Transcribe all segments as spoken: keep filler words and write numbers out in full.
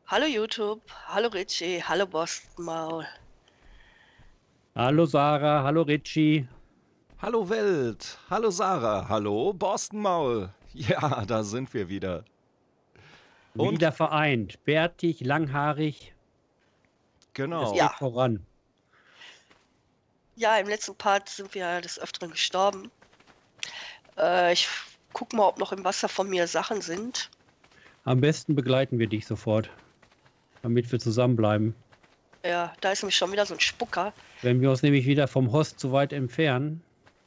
Hallo YouTube, hallo Richie, hallo Boston-Maul. Hallo Sarah, hallo Richie. Hallo Welt, hallo Sarah, hallo Boston Maul. Ja, da sind wir wieder. Und Wieder vereint. Bärtig, langhaarig. Es genau, Ja, geht voran. ja, im letzten Part sind wir des Öfteren gestorben. Äh, ich guck mal, ob noch im Wasser von mir Sachen sind. Am besten begleiten wir dich sofort, damit wir zusammenbleiben. Ja, da ist nämlich schon wieder so ein Spucker. Wenn wir uns nämlich wieder vom Host zu weit entfernen,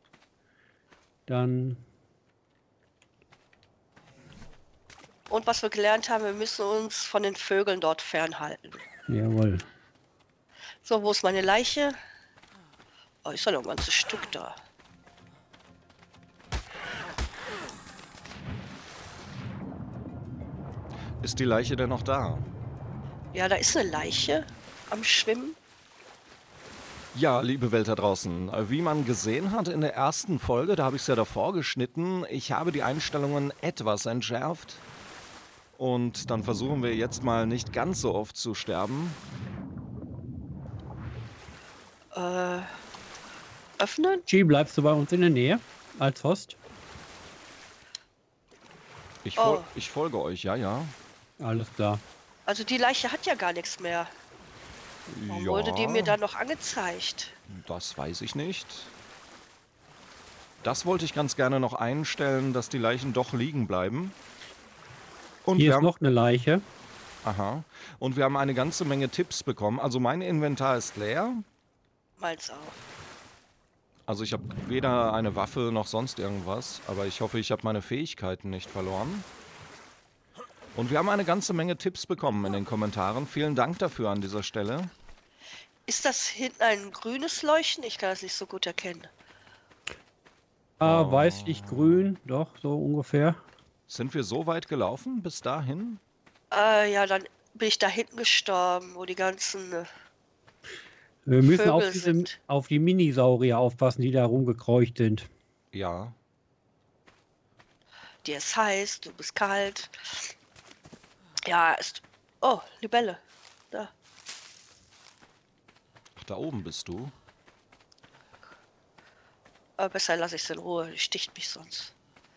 dann Und was wir gelernt haben, wir müssen uns von den Vögeln dort fernhalten. jawohl. So, wo ist meine Leiche? Oh, ist ja noch ein ganzes Stück da. ist die Leiche denn noch da? Ja, da ist eine Leiche am Schwimmen. Ja, liebe Welt da draußen, wie man gesehen hat in der ersten Folge, da habe ich es ja davor geschnitten, ich habe die Einstellungen etwas entschärft. Und dann versuchen wir jetzt mal nicht ganz so oft zu sterben. Äh, öffnen? Richie, bleibst du bei uns in der Nähe als Host? Ich, fol Oh. ich folge euch, ja, ja. Alles klar. Also die Leiche hat ja gar nichts mehr. Warum ja, wurde die mir dann noch angezeigt? das weiß ich nicht. Das wollte ich ganz gerne noch einstellen, dass die Leichen doch liegen bleiben. Und Hier wir ist haben, noch eine Leiche. aha. Und wir haben eine ganze Menge Tipps bekommen. Also mein Inventar ist leer. Meins auch. Also ich habe weder eine Waffe noch sonst irgendwas. Aber ich hoffe, ich habe meine Fähigkeiten nicht verloren. Und wir haben eine ganze Menge Tipps bekommen in den Kommentaren. Vielen Dank dafür an dieser Stelle. Ist das hinten ein grünes Leuchten? Ich kann das nicht so gut erkennen. Ah, Oh. weißlich grün, doch, so ungefähr. Sind wir so weit gelaufen bis dahin? Äh, ja, dann bin ich da hinten gestorben, wo die ganzen... Äh, Wir müssen Vögel auf, diese, sind. auf die Minisaurier aufpassen, die da rumgekreucht sind. Ja. dir ist heiß, du bist kalt. Ja, ist... Oh, Libelle. Da. Ach, da oben bist du. Aber besser lasse ich es in Ruhe, die sticht mich sonst.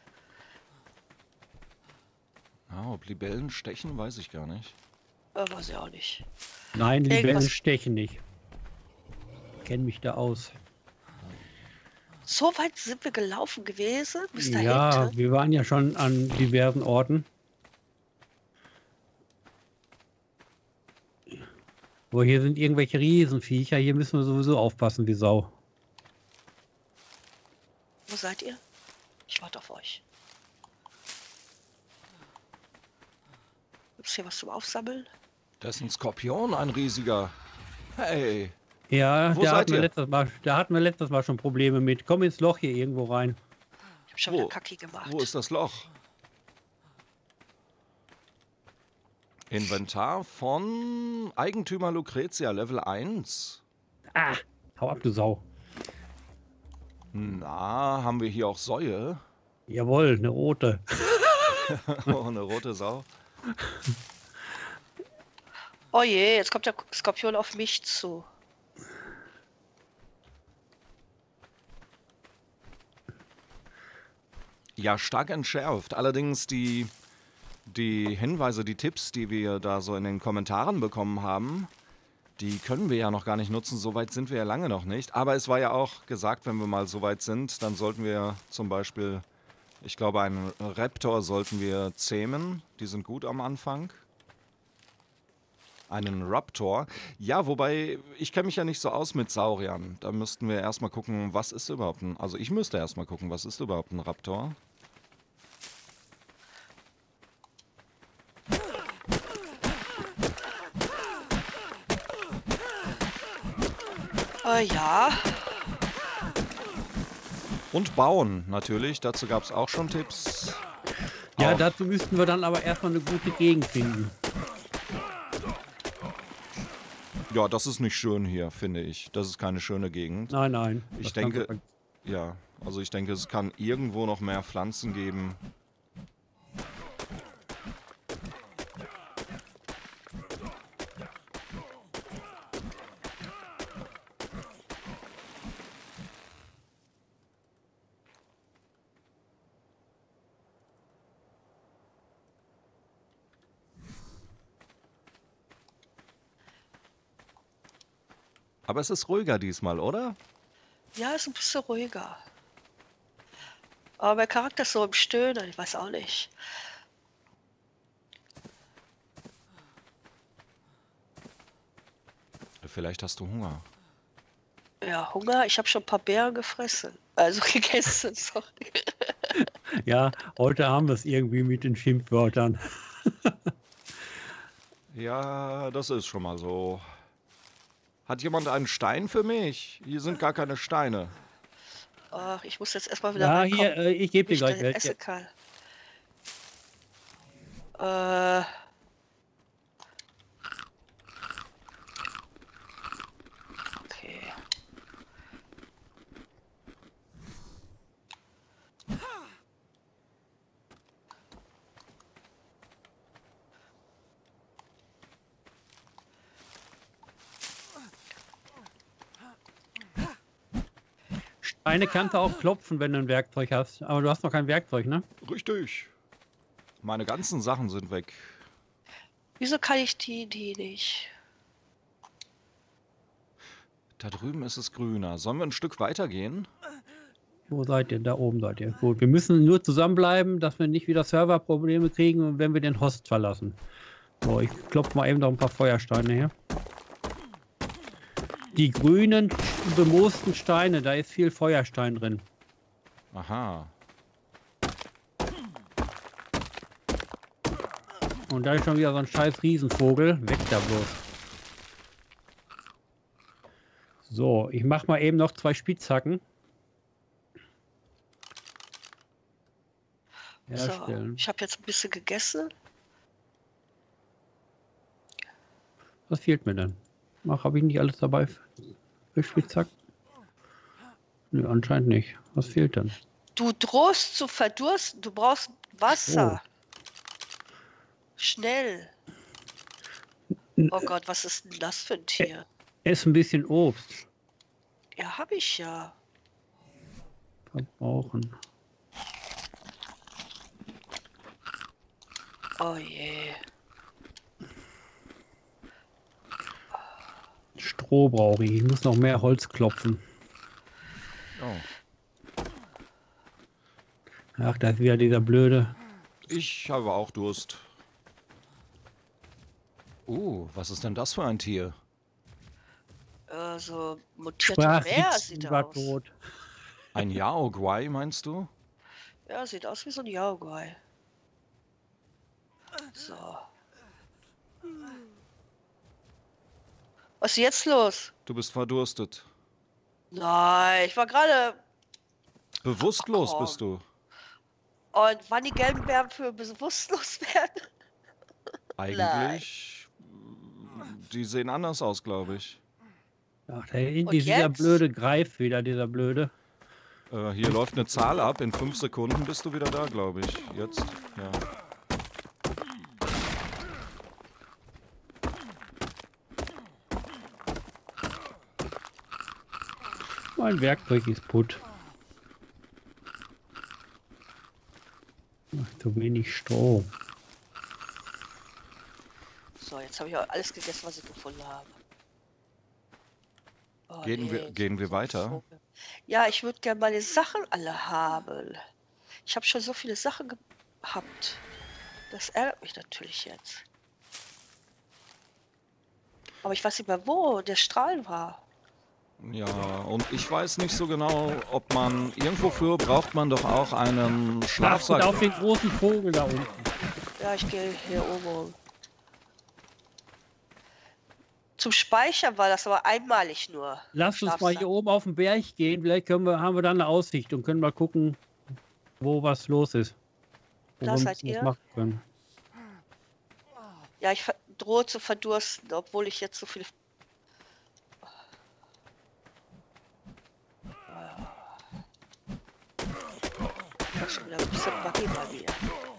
Ah, ob Libellen stechen, weiß ich gar nicht. Äh, weiß ich auch nicht. Nein, Libellen Irgendwas- stechen nicht. Kenn mich da aus. So weit sind wir gelaufen gewesen, bis dahinter. Ja, wir waren ja schon an diversen Orten. Aber hier sind irgendwelche Riesenviecher. Hier müssen wir sowieso aufpassen wie Sau. Wo seid ihr? Ich warte auf euch. Gibt's hier was zum Aufsammeln? Das ist ein Skorpion, ein riesiger. Hey, Ja, Wo da seid hatten, wir ihr? letztes Mal, da hatten wir letztes Mal schon Probleme mit. Komm ins Loch hier irgendwo rein. Ich hab schon Wo? wieder Kacki gemacht. wo ist das Loch? Inventar von Eigentümer Lucretia, Level eins. Ah, hau ab, du Sau. Na, haben wir hier auch Säue? Jawohl, eine rote. Oh, eine rote Sau. Oh je, jetzt kommt der Skorpion auf mich zu. Ja, stark entschärft. Allerdings die, die Hinweise, die Tipps, die wir da so in den Kommentaren bekommen haben, die können wir ja noch gar nicht nutzen. So weit sind wir ja lange noch nicht. Aber es war ja auch gesagt, wenn wir mal so weit sind, dann sollten wir zum Beispiel, ich glaube, einen Raptor sollten wir zähmen. Die sind gut am Anfang. Einen Raptor. Ja, wobei, ich kenne mich ja nicht so aus mit Sauriern. Da müssten wir erstmal gucken, was ist überhaupt ein... Also ich müsste erstmal gucken, was ist überhaupt ein Raptor? Äh, ja. Und bauen, natürlich. Dazu gab es auch schon Tipps. Ja, Auch- dazu müssten wir dann aber erstmal eine gute Gegend finden. Ja, das ist nicht schön hier, finde ich. Das ist keine schöne Gegend. Nein, nein. Ich das kannst du denke- Ja, also ich denke, es kann irgendwo noch mehr Pflanzen geben. Aber es ist ruhiger diesmal, oder? Ja, ist ein bisschen ruhiger. Aber mein Charakter ist so im Stöhnen, ich weiß auch nicht. Vielleicht hast du Hunger. Ja, Hunger, ich habe schon ein paar Beeren gefressen. Also gegessen, sorry. Ja, heute haben wir es irgendwie mit den Schimpfwörtern. Ja, das ist schon mal so. Hat jemand einen Stein für mich? Hier sind gar keine Steine. Ach, ich muss jetzt erstmal wieder Ja, reinkommen, hier, äh, ich gebe wie dir ich gleich das welche. essen kann. Äh, okay. Steine kannst du auch klopfen, wenn du ein Werkzeug hast. Aber du hast noch kein Werkzeug, ne? Richtig. Meine ganzen Sachen sind weg. Wieso kann ich die, die nicht? Da drüben ist es grüner. Sollen wir ein Stück weiter gehen? Wo seid ihr? Da oben seid ihr. Gut, wir müssen nur zusammenbleiben, dass wir nicht wieder Serverprobleme kriegen, wenn wir den Host verlassen. So, ich klopfe mal eben noch ein paar Feuersteine her. Die grünen bemoosten Steine, da ist viel Feuerstein drin. Aha. Und da ist schon wieder so ein scheiß Riesenvogel. Weg da bloß. So, ich mach mal eben noch zwei Spitzhacken. So, Herstellen. ich habe jetzt ein bisschen gegessen. Was fehlt mir denn? Ach, habe ich nicht alles dabei für Spitzhacken? Nö, anscheinend nicht. Was fehlt denn? Du drohst zu verdursten, du brauchst Wasser. Schnell. Oh Gott, was ist denn das für ein Tier? Ess ein bisschen Obst. Ja, habe ich ja. Verbrauchen. Oh je. Stroh brauche ich. Ich muss noch mehr Holz klopfen. Oh. Ach, da ist wieder dieser blöde. Ich habe auch Durst. Oh, was ist denn das für ein Tier? Äh, so mutierte Meer Sprachwitz sieht er war aus. tot. Ein Yaoguai, meinst du? Ja, sieht aus wie so ein Yaoguai. So. Was ist jetzt los? Du bist verdurstet. Nein, ich war gerade. Bewusstlos Oh. bist du. Und wann die gelben Bären für bewusstlos werden? Eigentlich. Die sehen anders aus, glaube ich. Ach, da hinten Und ist dieser jetzt? blöde Greif wieder, dieser blöde. Äh, hier läuft eine Zahl ab. In fünf Sekunden bist du wieder da, glaube ich. Jetzt, ja. Mein Werkzeug ist putt. Ach, zu wenig Stroh. So, jetzt habe ich auch alles gegessen, was ich gefunden habe. Oh, Gehen nee, wir- gehen wir so ein weiter? Vogel. Ja, ich würde gerne meine Sachen alle haben. Ich habe schon so viele Sachen gehabt. Das ärgert mich natürlich jetzt. Aber ich weiß nicht mehr, wo der Strahl war. Ja, und ich weiß nicht so genau, ob man. Irgendwofür braucht man doch auch einen Achtet Schlafsack. auf den großen Vogel da unten. Ja, ich gehe hier oben rum. Zum Speichern war das aber einmalig nur. Lasst uns mal Schlafsack. hier oben auf den Berg gehen. Vielleicht können wir, haben wir dann eine Aussicht und können mal gucken, wo was los ist. Wo Da wir seid was ihr? machen können. Ja, ich ver- drohe zu verdursten, obwohl ich jetzt so viel. Das ist schon wieder ein bisschen buggy bei mir.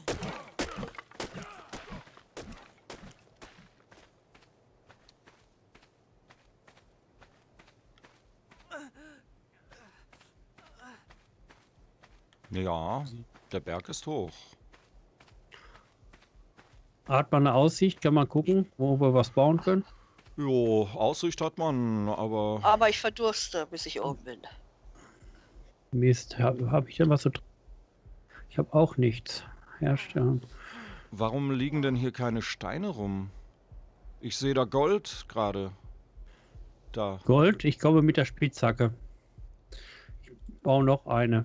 Ja, der Berg ist hoch. Hat man eine Aussicht? Kann man gucken, wo wir was bauen können? Jo, Aussicht hat man, aber Aber ich verdurste, bis ich oben bin. Mist, habe hab ich denn was zu trinken? Ich habe auch nichts. Herstellen. warum liegen denn hier keine Steine rum? Ich sehe da Gold gerade. Da. Gold, ich komme mit der Spitzhacke. Ich baue noch eine.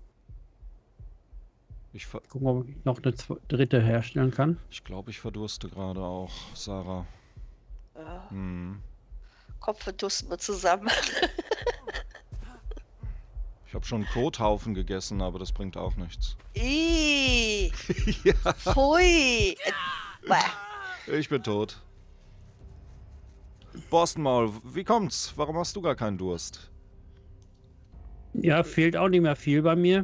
Ich, ver Gucken, ob ich noch eine zwe- dritte herstellen kann. ich glaube, ich verdurste gerade auch, Sarah. Ja. Hm. Kopf verdursten wir zusammen. Ich habe schon Kothaufen gegessen, aber das bringt auch nichts. Ih, pfui. Äh, bäh. Ich bin tot. Borstenmaul, wie kommt's? Warum hast du gar keinen Durst? Ja, fehlt auch nicht mehr viel bei mir.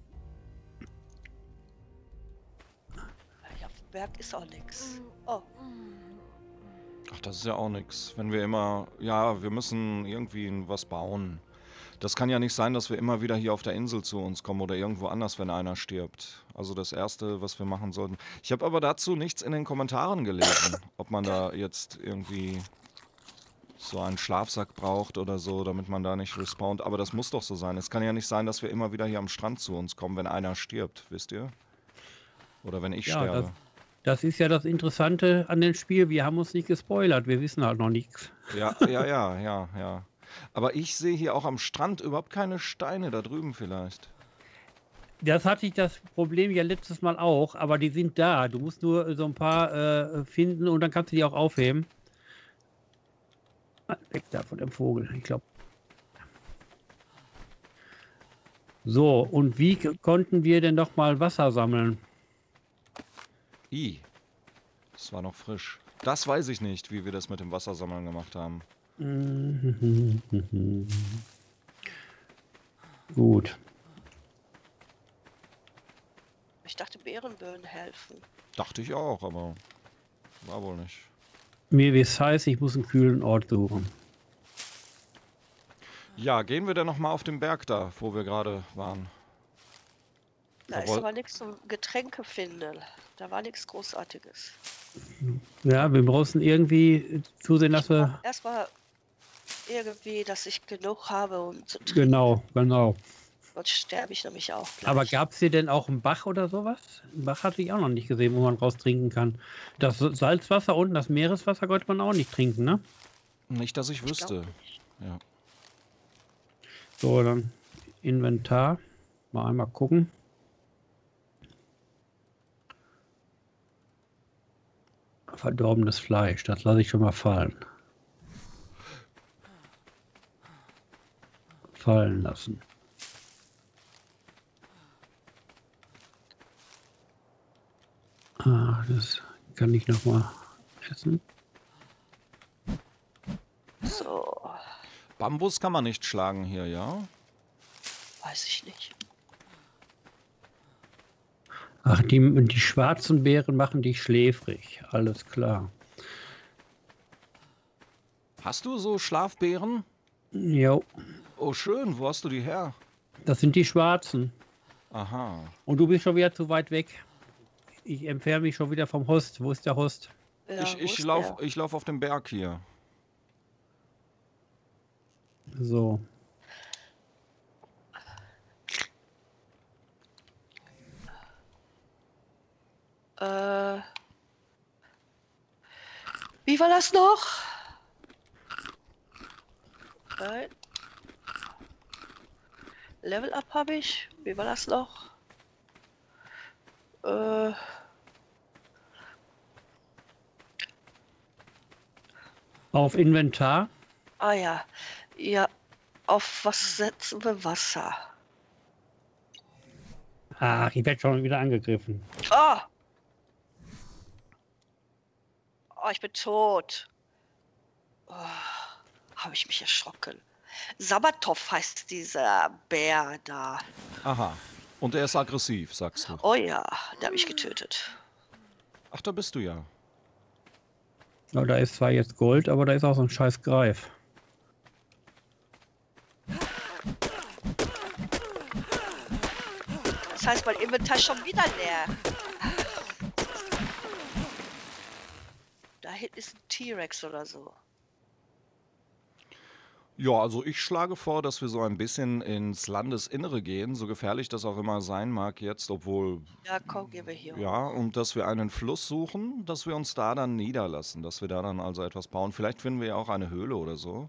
Ja, auf dem Berg ist auch nichts. Oh, Ach, das ist ja auch nix. Wenn wir immer... Ja, wir müssen irgendwie was bauen. Das kann ja nicht sein, dass wir immer wieder hier auf der Insel zu uns kommen oder irgendwo anders, wenn einer stirbt. Also das Erste, was wir machen sollten. Ich habe aber dazu nichts in den Kommentaren gelesen, ob man da jetzt irgendwie so einen Schlafsack braucht oder so, damit man da nicht respawnt. Aber das muss doch so sein. Es kann ja nicht sein, dass wir immer wieder hier am Strand zu uns kommen, wenn einer stirbt, wisst ihr? Oder wenn ich Ja, sterbe. das, das ist ja das Interessante an dem Spiel. Wir haben uns nicht gespoilert. Wir wissen halt noch nichts. Ja, ja, ja, ja, ja. Aber ich sehe hier auch am Strand überhaupt keine Steine, da drüben vielleicht. Das hatte ich das Problem ja letztes Mal auch, aber die sind da. Du musst nur so ein paar äh, finden und dann kannst du die auch aufheben. Ah, weg da von dem Vogel, ich glaube. So, und wie k- konnten wir denn noch mal Wasser sammeln? I, das war noch frisch. Das weiß ich nicht, wie wir das mit dem Wassersammeln gemacht haben. Gut. ich dachte, Beeren würden helfen. Dachte ich auch, aber war wohl nicht. Mir wie es heißt, ich muss einen kühlen Ort suchen. Ja, gehen wir denn noch mal auf den Berg da, wo wir gerade waren? Da ist Jawohl. aber nichts zum Getränke finden. Da war nichts Großartiges. Ja, wir müssen irgendwie zusehen, dass wir... Erstmal irgendwie, dass ich genug habe, um zu trinken. Genau, genau. Sonst sterbe ich nämlich auch gleich. Aber gab es hier denn auch einen Bach oder sowas? Einen Bach hatte ich auch noch nicht gesehen, wo man raus trinken kann. Das Salzwasser und das Meereswasser konnte man auch nicht trinken, ne? Nicht, dass ich Ich wüsste. glaub nicht. Ja. So, dann Inventar. Mal einmal gucken. Verdorbenes Fleisch, das lasse ich schon mal fallen. Fallen lassen. Ah, das kann ich noch mal essen. So, Bambus kann man nicht schlagen hier, ja? weiß ich nicht. Ach, die, die schwarzen Beeren machen dich schläfrig. Alles klar. Hast du so Schlafbeeren? Jo, Oh, schön. Wo hast du die her? das sind die schwarzen. Aha. Und du bist schon wieder zu weit weg. Ich entferne mich schon wieder vom Host. Wo ist der Host? Ja, ich wo ich ist laufe der? ich lauf auf dem Berg hier. So. Äh, wie war das noch? Nein. Level Up habe ich. Wie war das noch? Äh, Auf Inventar. ah ja. Ja. Auf was setzen wir Wasser? Ach, ich werde schon wieder angegriffen. Ah! Oh, ich bin tot. Oh, habe ich mich erschrocken. Sabatov heißt dieser Bär da. Aha. Und er ist aggressiv, sagst du. Oh ja, der habe ich getötet. Ach, da bist du ja. Ja, da ist zwar jetzt Gold, aber da ist auch so ein scheiß Greif. Das heißt, mein Inventar ist schon wieder leer. Da hinten ist ein T-Rex oder so. Ja, also ich schlage vor, dass wir so ein bisschen ins Landesinnere gehen, so gefährlich das auch immer sein mag jetzt, obwohl, Ja, komm, gehen wir hier ja, hoch. und dass wir einen Fluss suchen, dass wir uns da dann niederlassen, dass wir da dann also etwas bauen. Vielleicht finden wir ja auch eine Höhle oder so.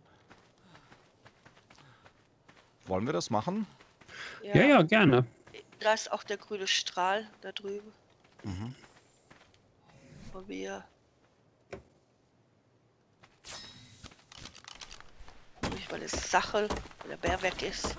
Wollen wir das machen? Ja, Ja, ja, gerne. da ist auch der grüne Strahl da drüben. Mhm. Wo wir. Wo ich meine Sache, wo der Bär weg ist.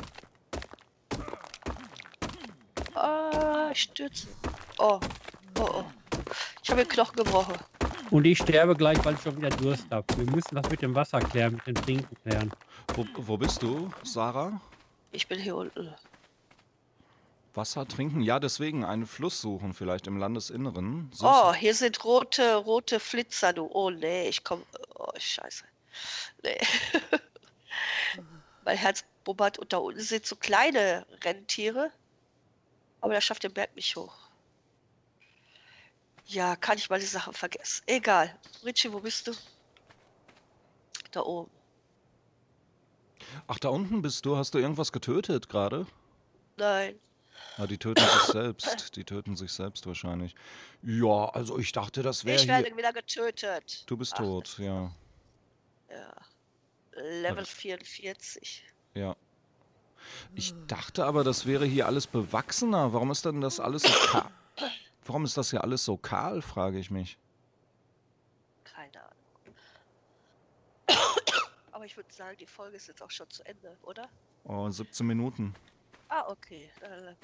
Ah, ich stürze. Oh, oh, oh. Ich habe den Knochen gebrochen. Und ich sterbe gleich, weil ich schon wieder Durst habe. Wir müssen das mit dem Wasser klären, mit dem Trinken klären. Wo, wo bist du, Sarah? Ich bin hier unten. Wasser trinken? Ja, deswegen einen Fluss suchen, vielleicht im Landesinneren. Suchst- Oh, hier sind rote, rote Flitzer, du. Oh, nee, ich komm. Oh, scheiße. Nee. Mein Herz bubbert und da unten sind so kleine Renntiere. Aber der schafft den Berg nicht hoch. Ja, kann ich mal die Sachen vergessen. Egal. Richie, wo bist du? Da oben. Ach, da unten bist du. Hast du irgendwas getötet gerade? Nein. Ja, die töten sich selbst. Die töten sich selbst wahrscheinlich. Ja, also ich dachte, das wäre Ich hier... werde wieder getötet. Du bist Ach, tot, ja. ja. Level vierundvierzig. Ja. Ich dachte aber, das wäre hier alles bewachsener. Warum ist denn das alles so kahl? Warum ist das hier alles so kahl, frage ich mich. Keine Ahnung. Aber ich würde sagen, die Folge ist jetzt auch schon zu Ende, oder? Oh, siebzehn Minuten. Ah, okay. Dann, dann,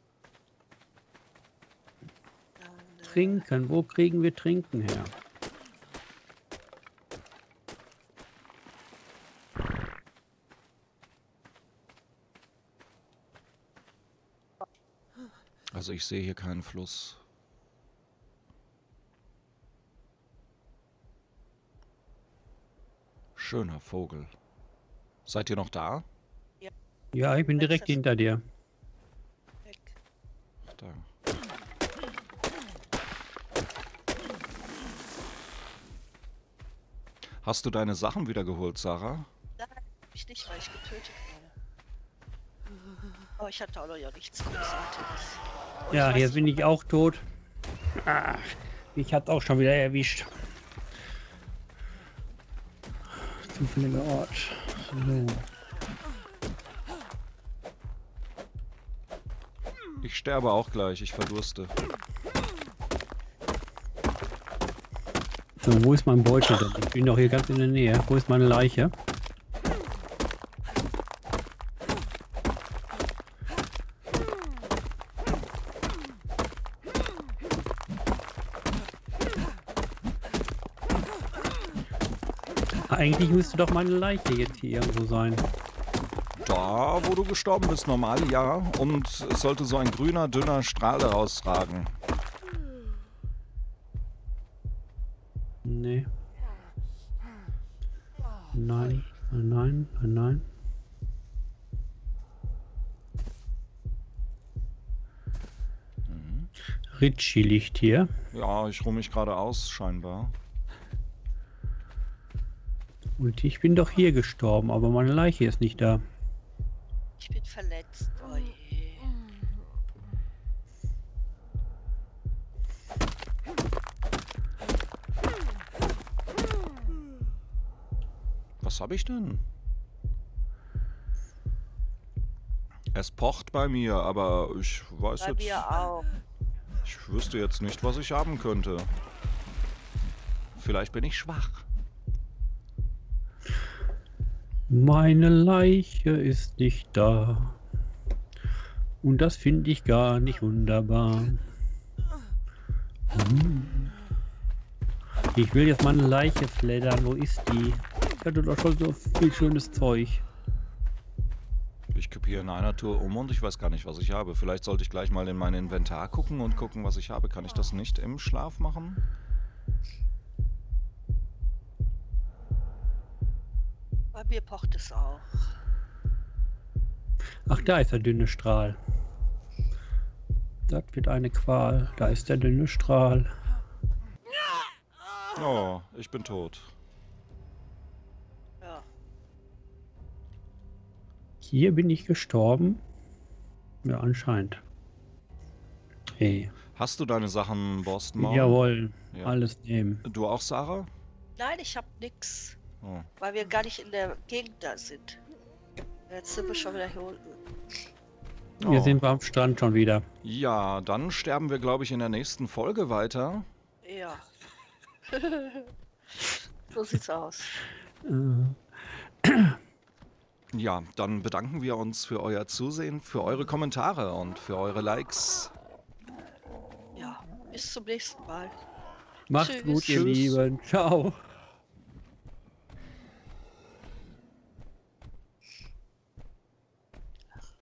äh, Trinken, wo kriegen wir Trinken her? Also ich sehe hier keinen Fluss. Schöner Vogel. Seid ihr noch da? Ja, ich bin direkt hinter dir. weg. Da. Hast du deine Sachen wieder geholt, Sarah? Nein, hab ich nicht, weil ich getötet wurde. Aber ich hatte auch noch ja nichts Großartiges. Und Ja, ich weiß jetzt bin nicht, ich auch tot. Ah, mich hat auch schon wieder erwischt. Zufälliger Ort. So. Ich sterbe auch gleich, ich verdurste. So, wo ist mein Beutel denn? Ich bin doch hier ganz in der Nähe. Wo ist meine Leiche? Eigentlich müsste doch meine Leiche jetzt hier irgendwo sein. Da, wo du gestorben bist, normal, ja. Und es sollte so ein grüner, dünner Strahl daraus ragen. Nee. Nein, nein, nein, nein. Ritchie liegt hier. Ja, ich ruhe mich gerade aus, scheinbar. Und ich bin doch hier gestorben, aber meine Leiche ist nicht da. ich bin verletzt. Oh je. Was habe ich denn? Es pocht bei mir, aber ich weiß Bei jetzt... mir auch. Ich wüsste jetzt nicht, was ich haben könnte. Vielleicht bin ich schwach. Meine Leiche ist nicht da. Und das finde ich gar nicht wunderbar. Hm. Ich will jetzt meine Leiche fleddern. Wo ist die? Ich hatte doch schon so viel schönes Zeug. Ich kippe hier in einer Tour um und ich weiß gar nicht, was ich habe. Vielleicht sollte ich gleich mal in mein Inventar gucken und gucken, was ich habe. Kann ich das nicht im Schlaf machen? Bei mir pocht es auch. Ach, da ist der dünne Strahl. Das wird eine Qual. Da ist der dünne Strahl. Oh, ich bin tot. Ja. Hier bin ich gestorben. Ja, anscheinend. Hey. Hast du deine Sachen, Boston? Jawohl. Ja. Alles nehmen. Du auch, Sarah? Nein, ich hab nix. Oh. Weil wir gar nicht in der Gegend da sind. Jetzt sind wir schon wieder hier unten. Hier Oh. sind wir am Strand schon wieder. Ja, dann sterben wir, glaube ich, in der nächsten Folge weiter. Ja. So sieht's aus. Äh, Ja, dann bedanken wir uns für euer Zusehen, für eure Kommentare und für eure Likes. Ja, bis zum nächsten Mal. Macht's Tschüss. gut, ihr Tschüss. Lieben. Ciao.